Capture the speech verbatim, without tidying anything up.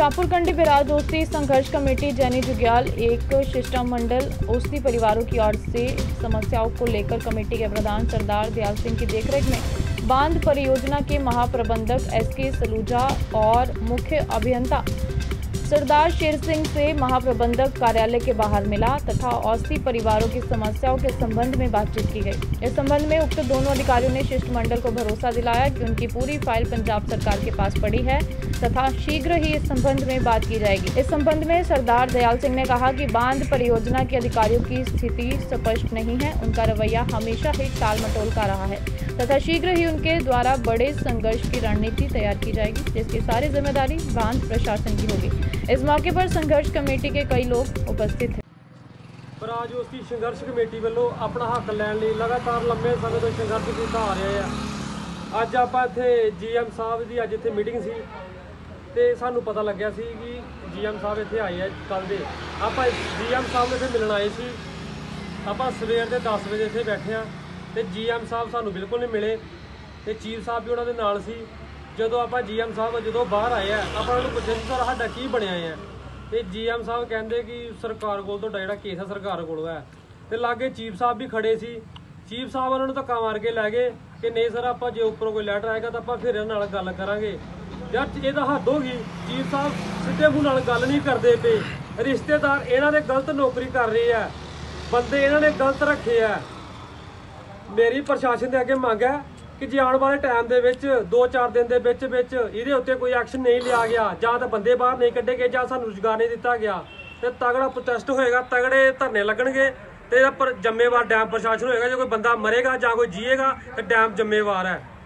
शाहपुर कंडी बिराज ओसी संघर्ष कमेटी जैनी जुग्याल एक शिष्टमंडल ओसी परिवारों की ओर से समस्याओं को लेकर कमेटी के प्रधान सरदार दयाल सिंह की देखरेख में बांध परियोजना के महाप्रबंधक एस के सलूजा और मुख्य अभियंता सरदार शेर सिंह से महाप्रबंधक कार्यालय के बाहर मिला तथा ओसी परिवारों की समस्याओं के संबंध में बातचीत की गई। इस संबंध में उक्त दोनों अधिकारियों ने शिष्टमंडल को भरोसा दिलाया कि उनकी पूरी फाइल पंजाब सरकार के पास पड़ी है तथा शीघ्र ही इस संबंध में बात की जाएगी। इस संबंध में सरदार दयाल सिंह ने कहा कि बांध परियोजना के अधिकारियों की स्थिति स्पष्ट नहीं है, उनका रवैया हमेशा ही टाल मटोल का रहा है तथा शीघ्र ही उनके द्वारा बड़े संघर्ष की रणनीति तैयार की जाएगी, जिसकी सारी जिम्मेदारी बांध प्रशासन की होगी। इस मौके पर संघर्ष कमेटी के कई लोग उपस्थित थे। बिराज ओसी संघर्ष कमेटी वालों अपना हक लैन लई लगातार लंबे समय तो संघर्ष किया आ रहा है। अज आप इत्थे जी एम साहब की अज इत्थे मीटिंग सी ते सानू पता लग्या सी कि जी एम साहब इत्थे आए हैं कल दे। आप जी एम साहब इत्थे मिलण आए सी। आप सवेर के दस बजे इत्थे बैठे हाँ ते जी एम साहब सानू बिल्कुल नहीं मिले ते चीफ साहब भी उन्होंने नाल सी। ਜਦੋਂ ਆਪਾਂ ਜੀ ਐਮ ਸਾਹਿਬ ਜਦੋਂ ਬਾਹਰ ਆਏ ਆ ਆਪਾਂ ਉਹਨੂੰ ਪੁੱਛਿਆ ਸੀ ਸਰ ਸਾਡਾ ਕੀ ਬਣਿਆ ਹੈ ਤੇ ਜੀ ਐਮ ਸਾਹਿਬ ਕਹਿੰਦੇ ਕਿ ਸਰਕਾਰ ਕੋਲ ਤੁਹਾਡਾ ਜਿਹੜਾ ਕੇਸ ਹੈ ਸਰਕਾਰ ਕੋਲ ਹੈ ਤੇ ਲਾਗੇ ਚੀਫ ਸਾਹਿਬ ਵੀ ਖੜੇ ਸੀ। ਚੀਫ ਸਾਹਿਬ ਉਹਨਾਂ ਨੂੰ ਧੱਕਾ ਮਾਰ ਕੇ ਲੈ ਗਏ ਕਿ ਨਹੀਂ ਸਰ ਆਪਾਂ ਜੇ ਉੱਪਰੋਂ ਕੋਈ ਲੈਟਰ ਆਏਗਾ ਤਾਂ ਆਪਾਂ ਫਿਰ ਇਹਨਾਂ ਨਾਲ ਗੱਲ ਕਰਾਂਗੇ। ਯਾਰ ਇਹਦਾ ਹੱਦ ਹੋ ਗਈ। ਚੀਫ ਸਾਹਿਬ ਸਿੱਧੇ ਮੂੰਹ ਨਾਲ ਗੱਲ ਨਹੀਂ ਕਰਦੇ ਪਏ। ਰਿਸ਼ਤੇਦਾਰ ਇਹਨਾਂ ਦੇ ਗਲਤ ਨੌਕਰੀ ਕਰ ਰਹੇ ਆ, ਬੰਦੇ ਇਹਨਾਂ ਨੇ ਗਲਤ ਰੱਖੇ ਆ। ਮੇਰੀ ਪ੍ਰਸ਼ਾਸਨ ਦੇ ਅੱਗੇ ਮੰਗ ਹੈ कि जे आने वाले टाइम के दो चार दिन के उत्ते कोई एक्शन नहीं लिया गया जां तो बंदे बाहर नहीं कढ़े गए जां सानू रोजगार नहीं दिता गया तो तगड़ा प्रोटेस्ट होएगा, तगड़े धरने लगणगे ते पर जिम्मेवार डैम प्रशासन होएगा। जो कोई बंदा मरेगा जां कोई जिएगा तो डैम जिम्मेवार है।